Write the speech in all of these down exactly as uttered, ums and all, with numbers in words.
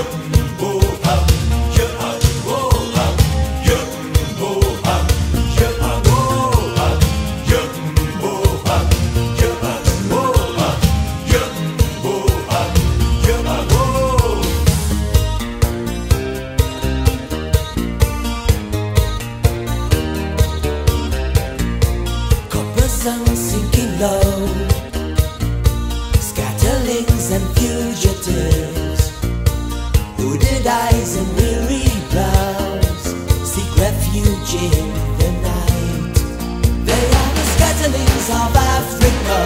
Sun sinking low, scatterlings and fugitives, hooded eyes and weary brows seek refuge in the night. They are the scatterlings of Africa,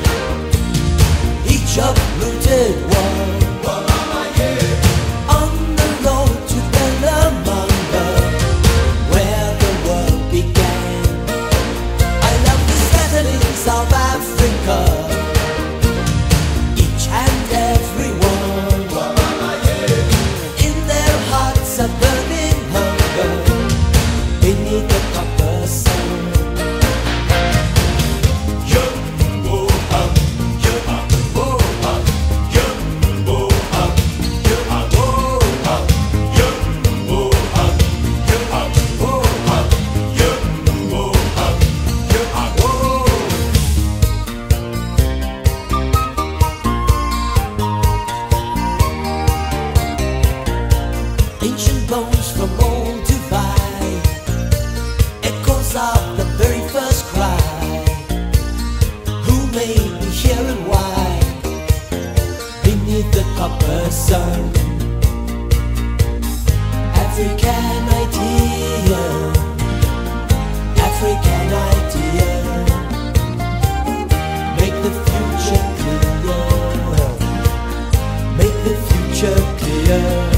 each uprooted one, on the road to Bellamanga, where the world began. South Africa, each and every one, in their hearts a burning hunger beneath the copper sun. Ancient bones from old Dubai, echoes of the very first cry. Who made me here and why? Beneath the copper sun, African idea, African idea. Make the future clear, make the future clear.